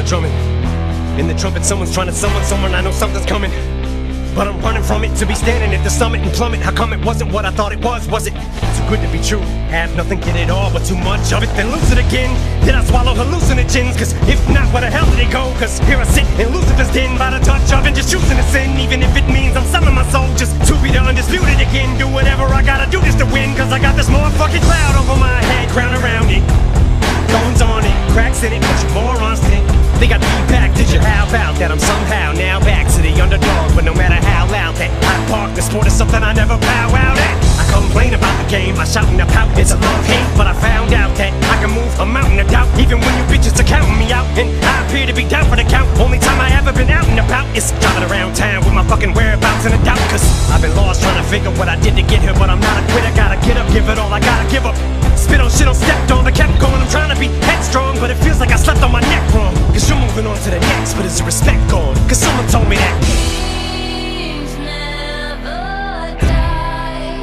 drumming. In the trumpet, someone's trying to summon someone. I know something's coming, but I'm running from it. To be standing at the summit and plummet. How come it wasn't what I thought it was? Was it too good to be true? Have nothing, get it all, but too much of it, then lose it again. Did I swallow hallucinogens? Cause if not, where the hell did it go? Cause here I sit in Lucifer's den by the touch of it, just choosing to sin. Even if it means I'm selling my soul just to be the undisputed again. Do whatever I gotta do just to win. Cause I got this motherfucking cloud over my head, crown around it, thorns on it, cracks in it, but you morons think they got me back. Did you? How about that? I'm somehow now back to the underdog. But no matter how loud that I park, the sport is something I never bow out at. I complain about the game, I shout and I pout. It's a love-hate, but I found out that I can move a mountain of doubt. Even when you bitches are counting me out, and I appear to be down for the count. Only time I ever been out and about is driving around town with my fucking whereabouts in a doubt. Cause I've been lost trying to figure what I did to get here, but I'm not a quitter. Gotta get up, give it all, I gotta give up. Spit on shit on stepped on, but kept going. I'm trying to be headstrong, but it feels like I slept on my neck wrong. Cause you're moving on to the next, but is the respect gone? Cause someone told me that dreams never die.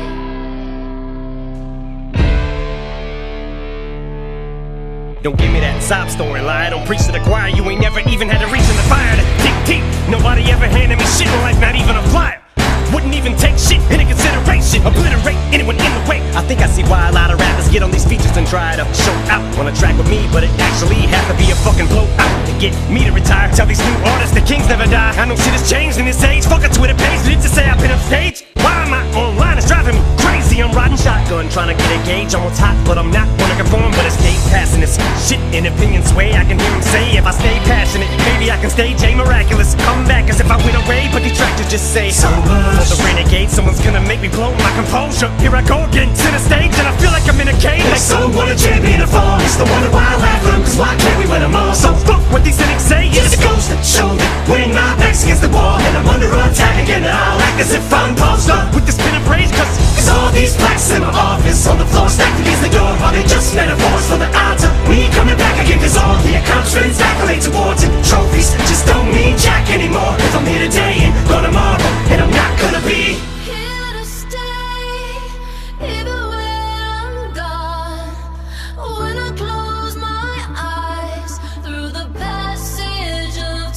Don't give me that sob story lie. Don't preach to the choir. You ain't never even had a reason to fire to dig deep. Nobody ever handed me shit in life, not even a flyer. Wouldn't even take shit into consideration. Obliterate anyone in the way. I think I see why a lot of rappers get on these features and try to show out on a track with me, but it actually has to be a fucking blowout to get me to retire. Tell these new artists the kings never die. I know shit has changed in this age. Fuck a Twitter page, did you say I've been upstage? Why am I online? It's driving me crazy. I'm riding shotgun, trying to get a gauge on what's hot, but I'm not gonna conform. But it's days passing this shit in opinion sway. I can hear him say, if I stay passionate, maybe I can stay J Miraculous. Come back as if I went away, but detractors just say so much. For the renegade, someone's gonna make me blow my composure. Here I go again, to the stage, and I feel like I'm in a cage. Like someone a champion to fall. It's the wonder why I laugh at them, cause why can't we win them all? So fuck what these cynics say. It goes to show that when my back's against the wall and I'm under attack again, I'll act as if I'm posed up with this pin and rage, cause all these plaques in my office on the floor stacked against the door, are they just metaphors for the odds of me coming back again? Cause all the accomplishments, accolades, awards, and trophies just don't mean jack anymore. If I'm here today and gone tomorrow, and I'm not gonna be Here to stay, even when I'm gone. When I close my eyes through the passage of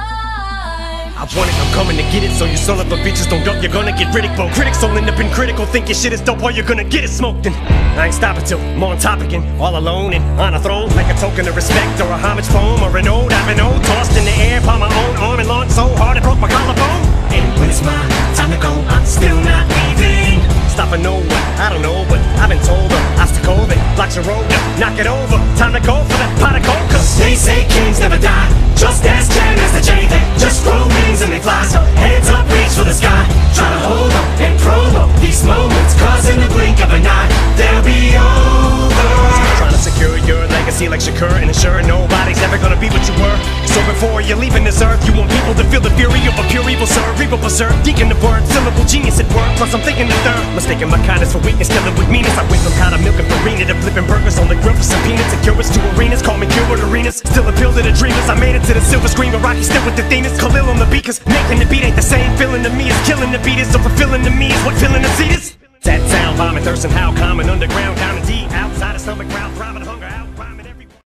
time. I want it, I'm coming to get it. So you son of a bitches don't duck, you're gonna get ridicule. Critics will end up in critical, think your shit is dope, or you're gonna get it smoked. And I ain't stopping till I'm on top again, all alone and on a throne, like a token of respect or a homage poem or an ode. I've been old, tossed in the air by my own arm and launched so hard it broke my collarbone. And when it's my time to go, I'm still not leaving. Stopping nowhere, I don't know, but I've been told the obstacle that blocks your road, knock it over. Time to go for that pot of gold, cause they say kings never die, just as Jan as the J. They just grow wings and they fly, so hands up, reach for the sky. Try to hold up and promo these moments, cause in the blink of an eye, they'll be over. Trying to secure your legacy like Shakur and ensure nobody's ever gonna be what you were. So before you're leaving this earth, you want people to feel the fury of a pure evil, sir. Evil berserk, deacon the word, syllable genius at work. Plus I'm thinking the third, mistaking my kindness for weakness, killing with meanness. I went from powder milk and farina to flipping burgers on the grill for some peanuts. And curious to arenas, call me cured arenas. Still appeal to the dreamers, I made it to the silver screen, but Rocky still with the themes. Khalil on the beat, cause making the beat ain't the same. Feeling to me is killing the beat is, so fulfilling to me is what filling the seat is. That sound, vomit, thirst, and how common underground, down and deep, outside of stomach, ground, throbbing hunger.